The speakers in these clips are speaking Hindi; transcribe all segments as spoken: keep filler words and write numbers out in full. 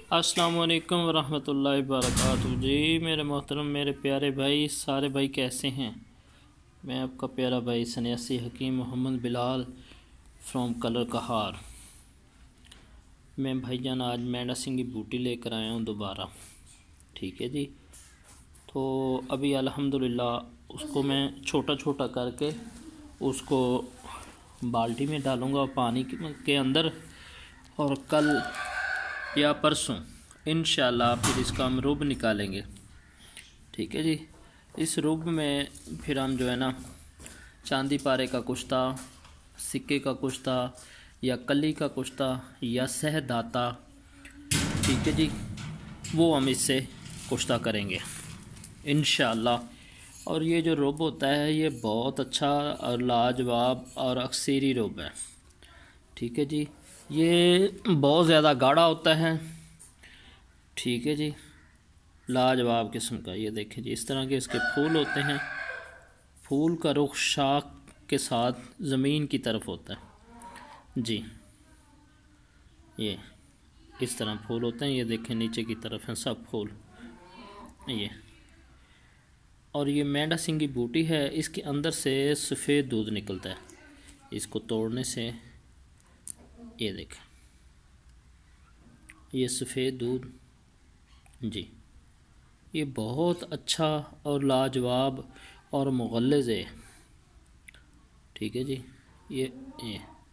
अस्सलाम वालेकुम वरहमतुल्लाहि वबरकातुहू। जी मेरे मोहतरम मेरे प्यारे भाई, सारे भाई कैसे हैं? मैं आपका प्यारा भाई सन्यासी हकीम मोहम्मद बिलाल फ्रॉम कलर कहार। मैं भाईजान आज मेंढा सिंह की बूटी लेकर आया हूँ दोबारा। ठीक है जी। तो अभी अल्हम्दुलिल्लाह उसको मैं छोटा छोटा करके उसको बाल्टी में डालूँगा पानी के अंदर, और कल या परसों इंशाल्लाह फिर इसका हम रुब निकालेंगे। ठीक है जी। इस रुब में फिर हम जो है ना चांदी पारे का कुश्ता, सिक्के का कुश्ता या कली का कुश्ता या सहदाता, ठीक है जी, वो हम इससे कुश्ता करेंगे इंशाल्लाह। और ये जो रुब होता है ये बहुत अच्छा और लाजवाब और अक्सरी रुब है। ठीक है जी। ये बहुत ज़्यादा गाढ़ा होता है। ठीक है जी, लाजवाब किस्म का। ये देखें जी, इस तरह के इसके फूल होते हैं। फूल का रुख शाख के साथ ज़मीन की तरफ होता है जी। ये इस तरह फूल होते हैं। ये देखें नीचे की तरफ हैं सब फूल ये। और ये मेंढा सिंह की बूटी है, इसके अंदर से सफ़ेद दूध निकलता है। इसको तोड़ने से ये देखें, ये सफ़ेद दूध जी, ये बहुत अच्छा और लाजवाब और मुग़ल्लिज़ है। ठीक है जी। ये ये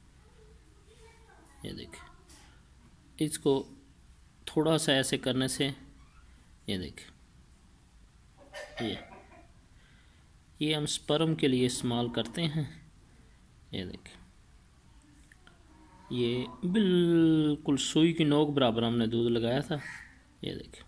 ये देखें, इसको थोड़ा सा ऐसे करने से ये देखें, ये ये हम स्पर्म के लिए इस्तेमाल करते हैं। ये देखें, ये बिल्कुल सुई की नोक बराबर हमने दूध लगाया था। ये देखें,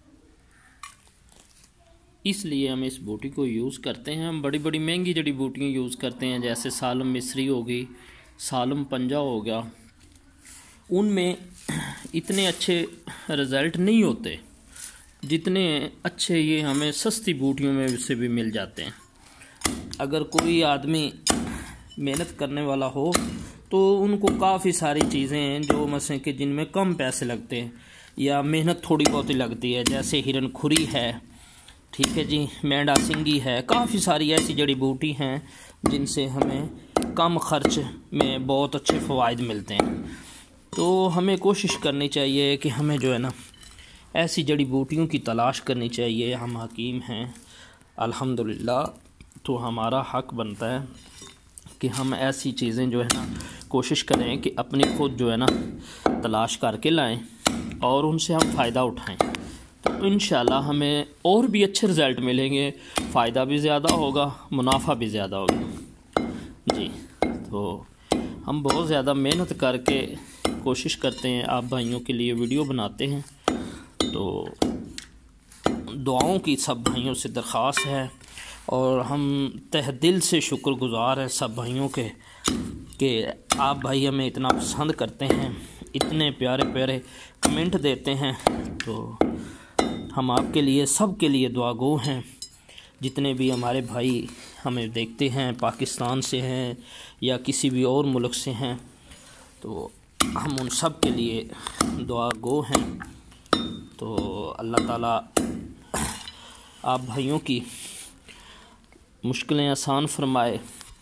इसलिए हम इस बूटी को यूज़ करते हैं। हम बड़ी बड़ी महंगी जड़ी बूटियाँ यूज़ करते हैं, जैसे सालम मिस्री हो गई, सालम पंजा हो गया। उनमें इतने अच्छे रिज़ल्ट नहीं होते जितने अच्छे ये हमें सस्ती बूटियों में से भी मिल जाते हैं। अगर कोई आदमी मेहनत करने वाला हो तो उनको काफ़ी सारी चीज़ें हैं जो मसले कि जिनमें कम पैसे लगते हैं या मेहनत थोड़ी बहुत ही लगती है, जैसे हिरन खुरी है, ठीक है जी, मेंढा सिंगी है। काफ़ी सारी ऐसी जड़ी बूटी हैं जिनसे हमें कम खर्च में बहुत अच्छे फ़वाइद मिलते हैं। तो हमें कोशिश करनी चाहिए कि हमें जो है ना ऐसी जड़ी बूटियों की तलाश करनी चाहिए। हम हकीम हैं अल्हम्दुलिल्लाह, तो हमारा हक बनता है कि हम ऐसी चीज़ें जो है ना कोशिश करें कि अपनी खुद जो है ना तलाश करके लाएं और उनसे हम फ़ायदा उठाएं। तो इंशाल्लाह हमें और भी अच्छे रिज़ल्ट मिलेंगे, फ़ायदा भी ज़्यादा होगा, मुनाफा भी ज़्यादा होगा जी। तो हम बहुत ज़्यादा मेहनत करके कोशिश करते हैं, आप भाइयों के लिए वीडियो बनाते हैं। तो दुआओं की सब भाइयों से दरख्वास्त है और हम तहे दिल से शुक्रगुज़ार हैं सब भाइयों के कि आप भाई हमें इतना पसंद करते हैं, इतने प्यारे प्यारे कमेंट देते हैं। तो हम आपके लिए सब के लिए दुआ गो हैं। जितने भी हमारे भाई हमें देखते हैं, पाकिस्तान से हैं या किसी भी और मुल्क से हैं, तो हम उन सब के लिए दुआ गो हैं। तो अल्लाह ताला आप भाइयों की मुश्किलें आसान फरमाए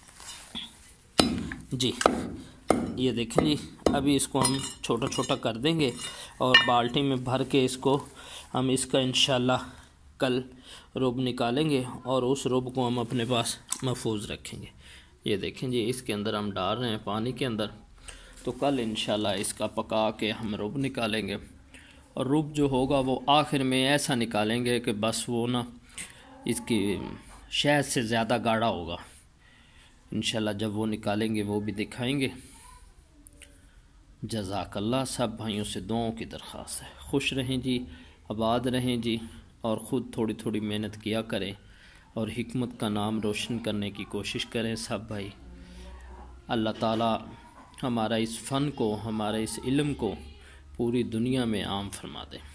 जी। ये देखें जी, अभी इसको हम छोटा छोटा कर देंगे और बाल्टी में भर के इसको हम इसका इंशाल्लाह कल रुब निकालेंगे और उस रुब को हम अपने पास महफूज रखेंगे। ये देखें जी, इसके अंदर हम डाल रहे हैं पानी के अंदर। तो कल इंशाल्लाह इसका पका के हम रुब निकालेंगे और रुब जो होगा वो आखिर में ऐसा निकालेंगे कि बस वो ना इसकी शहद से ज़्यादा गाढ़ा होगा। इंशाल्लाह जब वो निकालेंगे वो भी दिखाएंगे। जज़ाकल्लाह। सब भाइयों से दुआओं की दरख्वास्त है। खुश रहें जी, आबाद रहें जी, और ख़ुद थोड़ी थोड़ी मेहनत किया करें और हिकमत का नाम रोशन करने की कोशिश करें सब भाई। अल्लाह ताला हमारा इस फ़न को, हमारे इस इल्म को पूरी दुनिया में आम फरमा दे।